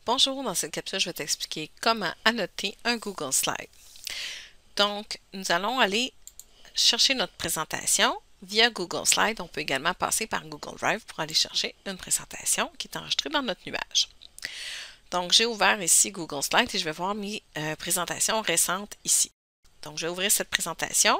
Bonjour, dans cette capsule, je vais t'expliquer comment annoter un Google Slide. Donc, nous allons aller chercher notre présentation via Google Slide. On peut également passer par Google Drive pour aller chercher une présentation qui est enregistrée dans notre nuage. Donc, j'ai ouvert ici Google Slide et je vais voir mes présentations récentes ici. Donc, je vais ouvrir cette présentation.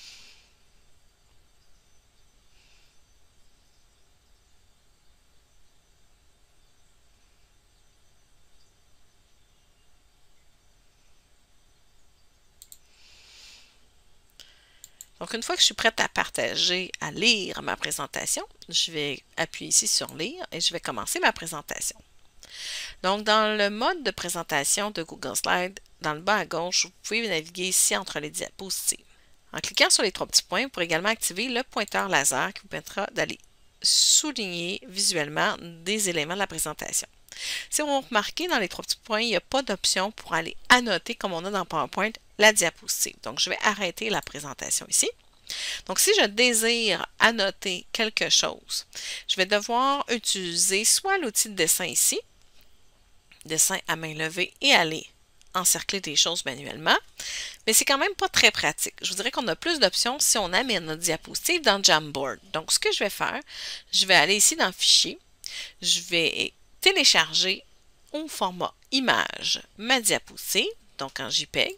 Donc, une fois que je suis prête à partager, à lire ma présentation, je vais appuyer ici sur Lire et je vais commencer ma présentation. Donc, dans le mode de présentation de Google Slide, dans le bas à gauche, vous pouvez naviguer ici entre les diapositives. En cliquant sur les trois petits points, vous pourrez également activer le pointeur laser qui vous permettra d'aller souligner visuellement des éléments de la présentation. Si vous remarquez, dans les trois petits points, il n'y a pas d'option pour aller annoter, comme on a dans PowerPoint, la diapositive. Donc, je vais arrêter la présentation ici. Donc, si je désire annoter quelque chose, je vais devoir utiliser soit l'outil de dessin ici, dessin à main levée, et aller encercler des choses manuellement, mais c'est quand même pas très pratique. Je vous dirais qu'on a plus d'options si on amène notre diapositive dans Jamboard. Donc, ce que je vais faire, je vais aller ici dans Fichier, je vais télécharger au format image ma diapositive, donc en JPEG.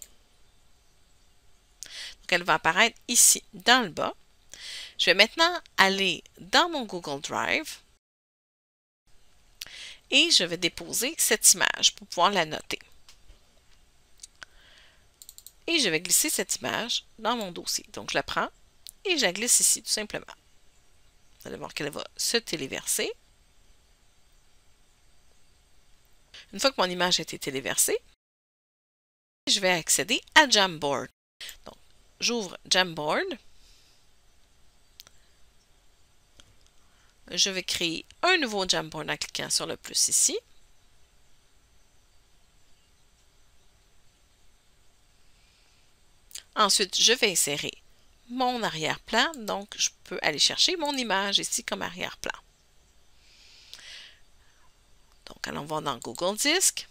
Donc, elle va apparaître ici dans le bas. Je vais maintenant aller dans mon Google Drive et je vais déposer cette image pour pouvoir la noter. Et je vais glisser cette image dans mon dossier. Donc, je la prends et je la glisse ici, tout simplement. Vous allez voir qu'elle va se téléverser. Une fois que mon image a été téléversée, je vais accéder à Jamboard. Donc, j'ouvre Jamboard. Je vais créer un nouveau Jamboard en cliquant sur le plus ici. Ensuite, je vais insérer mon arrière-plan. Donc, je peux aller chercher mon image ici comme arrière-plan. Donc, allons voir dans Google Disk.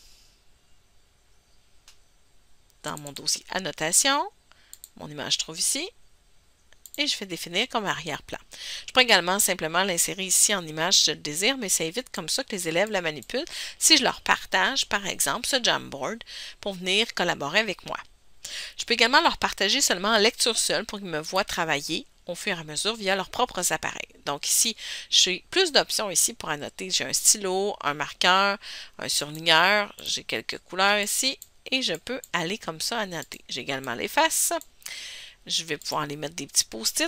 Dans mon dossier Annotation, mon image se trouve ici. Et je vais définir comme arrière-plan. Je peux également simplement l'insérer ici en image si je le désire, mais ça évite comme ça que les élèves la manipulent si je leur partage, par exemple, ce Jamboard pour venir collaborer avec moi. Je peux également leur partager seulement en lecture seule pour qu'ils me voient travailler au fur et à mesure via leurs propres appareils. Donc ici, j'ai plus d'options ici pour annoter. J'ai un stylo, un marqueur, un surligneur, j'ai quelques couleurs ici et je peux aller comme ça annoter. J'ai également les faces. Je vais pouvoir aller mettre des petits post-it.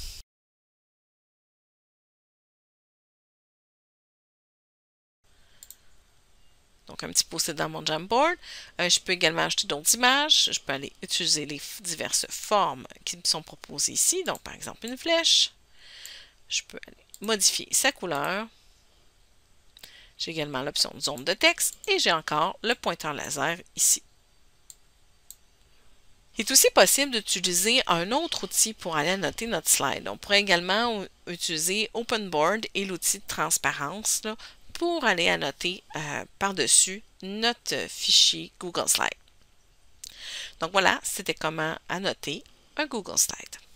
Donc, un petit post-it dans mon Jamboard. Je peux également ajouter d'autres images. Je peux aller utiliser les diverses formes qui me sont proposées ici. Donc, par exemple, une flèche. Je peux aller modifier sa couleur. J'ai également l'option de zone de texte et j'ai encore le pointeur laser ici. Il est aussi possible d'utiliser un autre outil pour aller annoter notre slide. On pourrait également utiliser OpenBoard et l'outil de transparence là, pour aller annoter par-dessus notre fichier Google Slide. Donc voilà, c'était comment annoter un Google Slide.